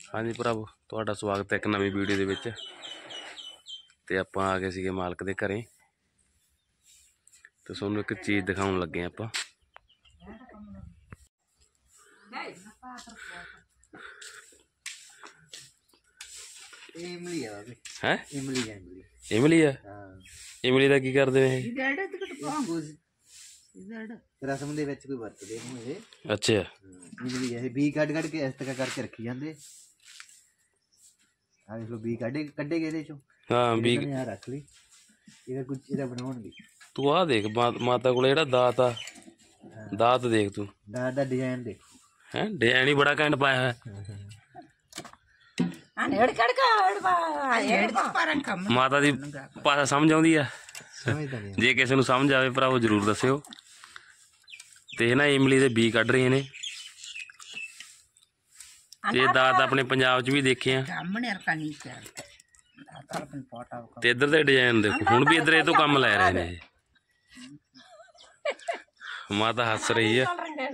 हाँ जी भरावो, तुहाडा स्वागत है एक नवी वीडियो दे विच। ते आपां आ गए सीगे मालक दे घरें ते तुहानूं एक चीज़ दिखाउण लगे आपां। इमली है इमली है। इमली दा की करदे ने? रसम दे विच कोई वरतदे ने ये। अच्छा, इमली है बी कट के इस तरह करके रखी जांदे। आ देख लो बी कड्डे गए चो। हाँ बी यार रख ली इहदा कुछ इहदा बनाउणगे। तू आ देख माता कोल जेहड़ा दात आ, दात देख तू, दात दा डिजाइन देखो है डिजाइन ही बड़ा घैंट पाया है। माता दी भाषा समझ आउंदी आ? समझदा नहीं जे किसी नूं समझ आवे भरावो जरूर दस्सिओ। ते ना इमली दे बी कढ रहे ने। ये दात अपने पंजाब च भी देखे हैं ते इधर दे डिजाइन देखो, हुण भी इधर तो कम लै रहे ने। माता हस रही है।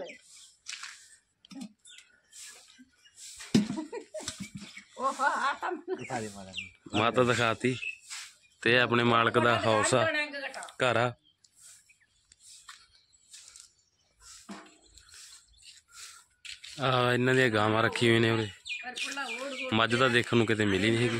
माता दिखाती ते अपने मालक दा हाउस आ, घर आ। इन्हां दी गावां रखी हुई ने उरे। मझ तां देखण नूं किते मिली नहीं हैगी।